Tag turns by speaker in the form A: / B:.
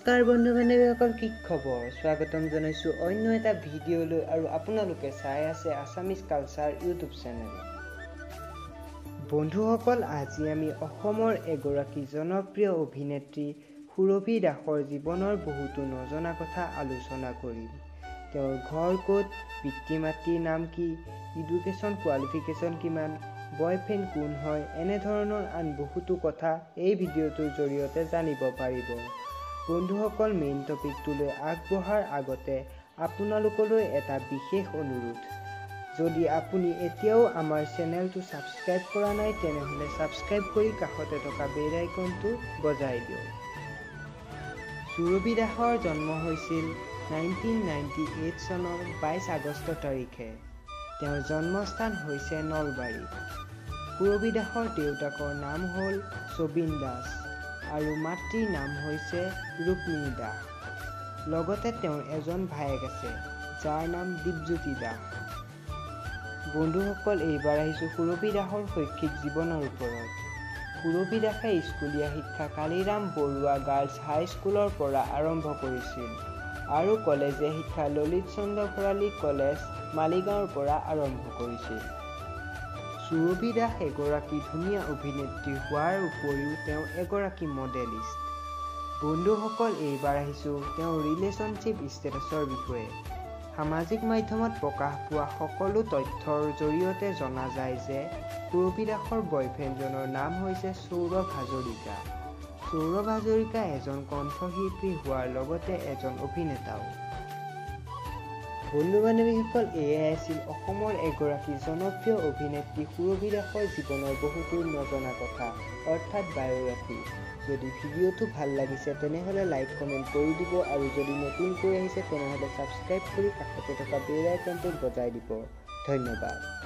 A: নমস্কাৰ বন্ধু বান্ধৱীসকল, কি খবৰ? স্বাগতম জনাইছো অন্য এটা ভিডিঅ'লৈ আৰু আপোনালোকে চাই আছে আছামিজ কালচাৰ ইউটিউব চেনেল। বন্ধুসকল, আজি আমি অসমৰ এগৰাকী জনপ্ৰিয় অভিনেত্ৰী সুৰভি দাসৰ জীৱনৰ বহুতো নজনা কথা আলোচনা কৰিম। তেওঁৰ ঘৰ ক'ত, পিতৃ মাতৃৰ নাম কি, এডুকেশ্যন কোৱালিফিকেশ্যন কিমান, বয়ফ্ৰেণ্ড কোন হয়, এনেধৰণৰ আন বহুতো কথা এই ভিডিঅ'টোৰ জৰিয়তে জানিব পাৰিব। বন্ধুসকল, মেইন টপিকটোলৈ আগবঢ়াৰ আগতে আপোনালোকলৈ এটা বিশেষ অনুৰোধ। যদি আপুনি এতিয়াও আমাৰ চেনেলটো ছাবস্ক্ৰাইব কৰা নাই তেনেহ'লে ছাবস্ক্ৰাইব কৰি কাষতে থকা বেল আইকনটো বজাই দিয়ক। সুৰভি দাসৰ জন্ম হৈছিল 1998 চনৰ 22 আগষ্ট তাৰিখে। তেওঁৰ জন্মস্থান হৈছে নলবাৰী। সুৰভি দাসৰ দেউতাকৰ নাম হ'ল সবিন দাস আৰু মাতৃৰ নাম হৈছে ৰুক্মিণী দাস। লগতে তেওঁৰ এজন ভায়েক আছে যাৰ নাম দীপজ্যোতি দাস। বন্ধুসকল, এইবাৰ আহিছোঁ সুৰভি দাসৰ শৈক্ষিক জীৱনৰ ওপৰত। সুৰভি দাসে স্কুলীয়া শিক্ষা কালিৰাম বৰুৱা গাৰ্লছ হাইস্কুলৰ পৰা আৰম্ভ কৰিছিল আৰু কলেজীয়া শিক্ষা ললিত চন্দ্ৰ ভৰালী কলেজ মালিগাঁৱৰ পৰা আৰম্ভ কৰিছিল। সুৰভি দাস এগৰাকী ধুনীয়া অভিনেত্ৰী হোৱাৰ উপৰিও তেওঁ এগৰাকী মডেলিষ্ট। বন্ধুসকল, এইবাৰ আহিছোঁ তেওঁৰ ৰিলেশ্যনশ্বিপ ষ্টেটাছৰ বিষয়ে। সামাজিক মাধ্যমত প্ৰকাশ পোৱা সকলো তথ্যৰ জৰিয়তে জনা যায় যে সুৰভি দাসৰ বয়ফ্ৰেণ্ডজনৰ নাম হৈছে সৌৰভ হাজৰিকা। সৌৰভ হাজৰিকা এজন কণ্ঠশিল্পী হোৱাৰ লগতে এজন অভিনেতাও। বন্ধু বান্ধৱীসকল, এয়াই আছিল অসমৰ এগৰাকী জনপ্ৰিয় অভিনেত্ৰী সুৰভি দাসৰ জীৱনৰ বহুতো নজনা কথা, অৰ্থাৎ বায়োগ্ৰাফী। যদি ভিডিঅ'টো ভাল লাগিছে তেনেহ'লে লাইক কমেণ্ট কৰি দিব আৰু যদি নতুনকৈ আহিছে তেনেহ'লে ছাবস্ক্ৰাইব কৰি কাষতে থকা বেল আইকনটো বজাই দিব। ধন্যবাদ।